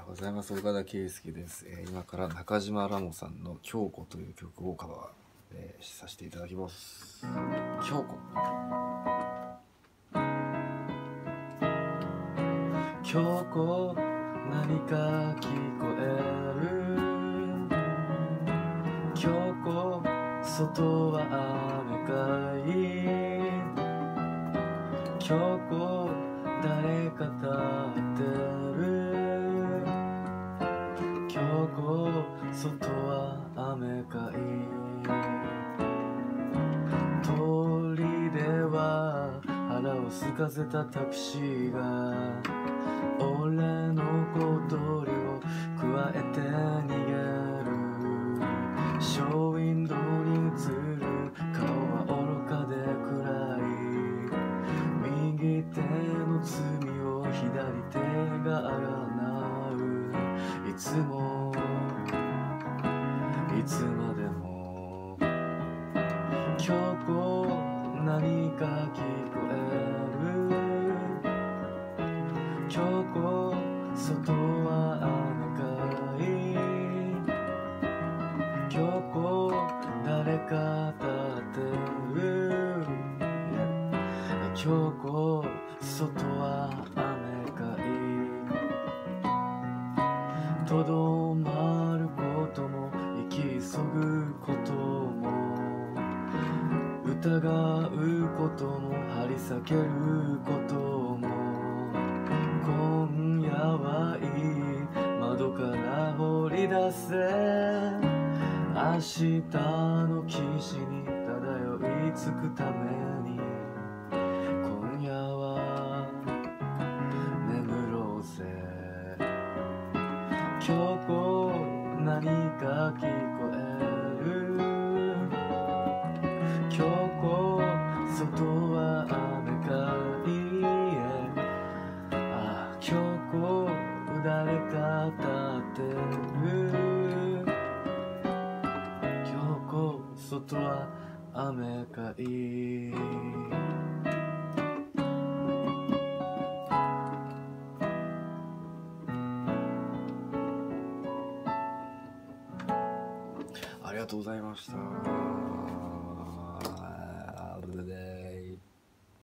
ございます。岡田圭佑です。今から中島ラモさんの京子という曲をカバー、させていただきます。京子。京子、何か聞こえる。京子、外は雨かい。京子、誰か立ってる。京子、外は雨かい。通りでは腹を空かせたタクシーが俺の小鳥をくわえて逃げる。ショーウィンドウに映る顔は愚かで暗い。右手の罪を左手があがなう。いつもいつまでも京子、何か聞こえる。京子、外は雨かい。京子、誰か立ってる。京子、外は雨かい。とどまることも生き急ぐことも疑うことも張り裂けることも今夜はいい窓から放り出せ。明日の岸に漂いつくために今夜は眠ろうぜ。京子、何か聞こえる。京子、外は雨かい。ああ、京子、誰か立ってる。京子、外は雨かい。ありがとうございました。